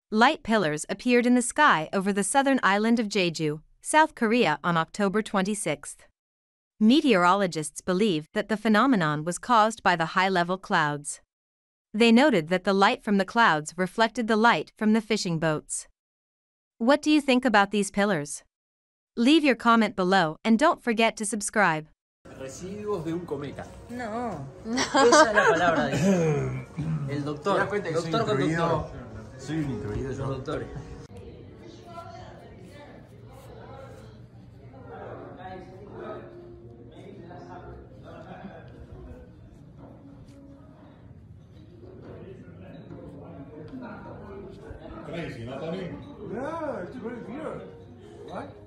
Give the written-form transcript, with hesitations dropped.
Light pillars appeared in the sky over the southern island of Jeju, South Korea on October 26. Meteorologists believe that the phenomenon was caused by the high-level clouds. They noted that the light from the clouds reflected the light from the fishing boats. What do you think about these pillars? Leave your comment below and don't forget to subscribe. Residuos de un cometa. No. Esa es la palabra. El doctor. ¿Te das cuenta que Doctor conductor. soy un introído Los yo? doctores. Crazy, ¿no, Tony? Yeah, it's very weird. What?